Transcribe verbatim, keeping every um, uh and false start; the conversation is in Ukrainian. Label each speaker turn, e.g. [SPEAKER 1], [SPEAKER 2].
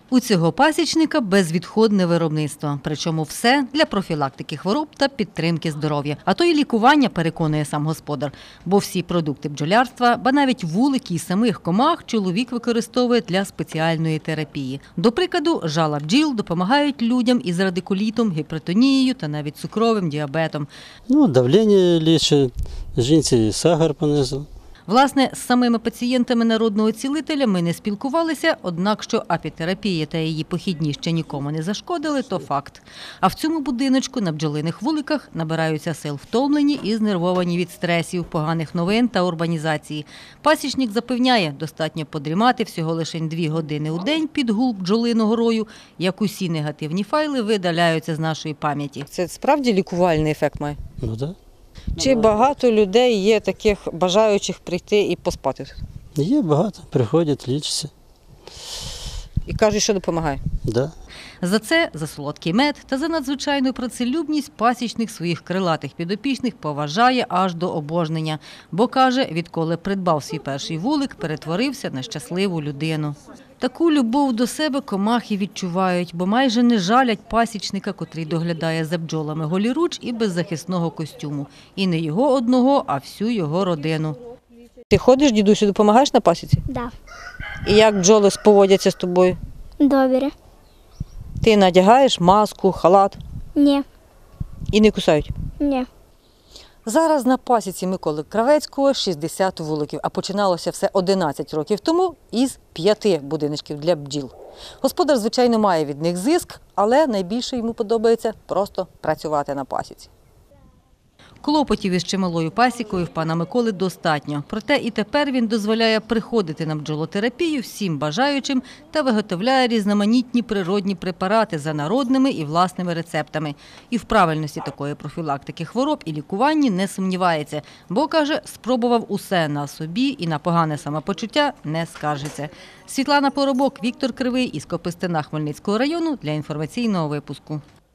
[SPEAKER 1] У цього пасічника безвідходне виробництво, причому все для профілактики хвороб та підтримки здоров'я. А то й лікування, переконує сам господар. Бо всі продукти бджолярства, ба навіть вулики і самих комах чоловік використовує для спеціальної терапії. До прикладу, жала бджіл допомагають людям із радикулітом, гіпертонією та навіть цукровим діабетом.
[SPEAKER 2] Ну, давлення лічить, жінці сахар понизив.
[SPEAKER 1] Власне, з самими пацієнтами народного цілителя ми не спілкувалися, однак що апітерапія та її похідні ще нікому не зашкодили, то факт. А в цьому будиночку на бджолиних вуликах набираються сил втомлені і знервовані від стресів, поганих новин та урбанізації. Пасічник запевняє, достатньо подрімати всього лише дві години у день під гул бджолиного рою, як усі негативні файли видаляються з нашої пам'яті.
[SPEAKER 3] Це справді лікувальний ефект має?
[SPEAKER 2] Ну так.
[SPEAKER 3] Чи багато людей є таких бажаючих прийти і поспати?
[SPEAKER 2] Є багато, приходять, лічаться.
[SPEAKER 3] І кажуть, що допомагає?
[SPEAKER 2] Да.
[SPEAKER 1] За це, за солодкий мед та за надзвичайну працелюбність пасічник своїх крилатих підопічних поважає аж до обожнення. Бо, каже, відколи придбав свій перший вулик, перетворився на щасливу людину. Таку любов до себе комахи відчувають, бо майже не жалять пасічника, котрий доглядає за бджолами голіруч і без захисного костюму. І не його одного, а всю його родину.
[SPEAKER 3] Ти ходиш, дідусю, допомагаєш на пасіці?
[SPEAKER 4] Да.
[SPEAKER 3] І як бджоли поводяться з тобою?
[SPEAKER 4] Добре.
[SPEAKER 3] Ти надягаєш маску, халат
[SPEAKER 4] Ні.
[SPEAKER 3] і не кусають?
[SPEAKER 4] Ні.
[SPEAKER 3] Зараз на пасіці Миколи Кравецького шістдесят вуликів, а починалося все одинадцять років тому із п'яти будиночків для бджіл. Господар, звичайно, має від них зиск, але найбільше йому подобається просто працювати на пасіці.
[SPEAKER 1] Клопотів із чималою пасікою в пана Миколи достатньо. Проте і тепер він дозволяє приходити на бджолотерапію всім бажаючим та виготовляє різноманітні природні препарати за народними і власними рецептами. І в правильності такої профілактики хвороб і лікуванні не сумнівається. Бо, каже, спробував усе на собі і на погане самопочуття не скаржиться. Світлана Поробок, Віктор Кривий із Копистина Хмельницького району для інформаційного випуску.